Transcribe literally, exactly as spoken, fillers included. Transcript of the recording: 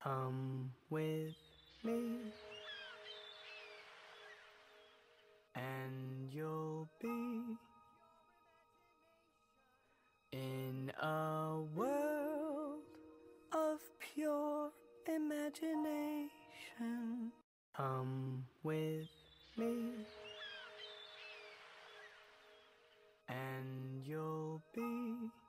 Come with me, and you'll be in a world of pure imagination. Come with me, and you'll be